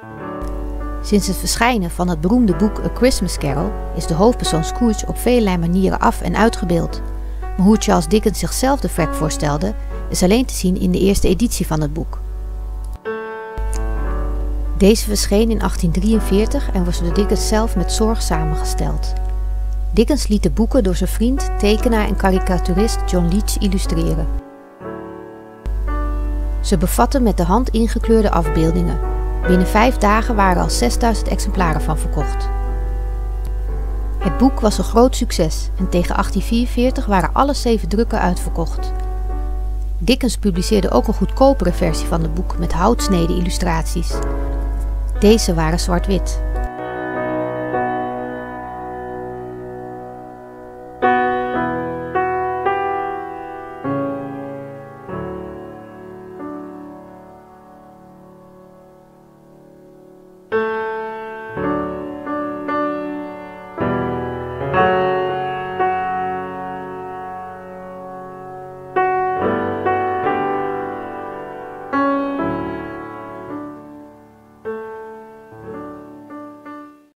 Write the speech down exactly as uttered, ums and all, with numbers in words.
Sinds het verschijnen van het beroemde boek A Christmas Carol is de hoofdpersoon Scrooge op vele manieren af- en uitgebeeld. Maar hoe Charles Dickens zichzelf de vrek voorstelde, is alleen te zien in de eerste editie van het boek. Deze verscheen in achttien drieënveertig en was door Dickens zelf met zorg samengesteld. Dickens liet de boeken door zijn vriend, tekenaar en karikaturist John Leech illustreren. Ze bevatten met de hand ingekleurde afbeeldingen. Binnen vijf dagen waren al zesduizend exemplaren van verkocht. Het boek was een groot succes en tegen achttien vierenveertig waren alle zeven drukken uitverkocht. Dickens publiceerde ook een goedkopere versie van het boek met houtsneden illustraties. Deze waren zwart-wit.